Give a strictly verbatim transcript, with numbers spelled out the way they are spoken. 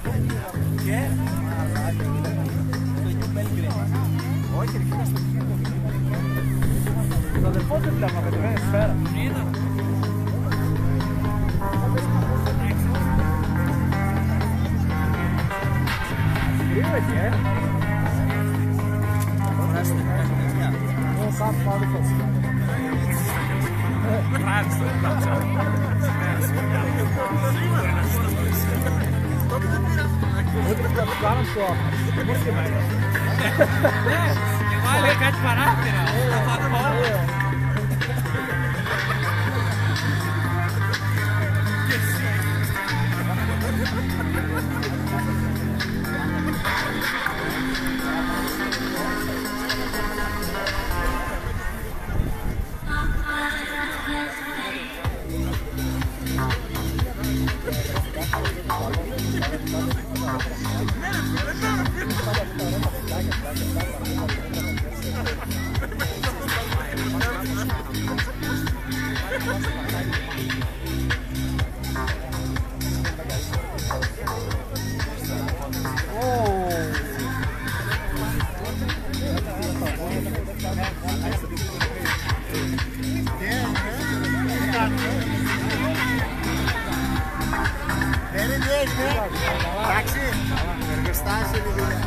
Και... Όχι, ρε, στο το αδελφό δεν βλέπω, κατεβαίνει σφαίρα. Κρύο έχει, ε. Ω, κάπου άλλο φως. Ό,τι θα το κάνω στο άπλο. Πώς και μένει. Ναι, εγώ έλεγα κάτι παράθυρα. Θα πάω όλα. Εντάξει, εργοστάσιο είναι δουλειά.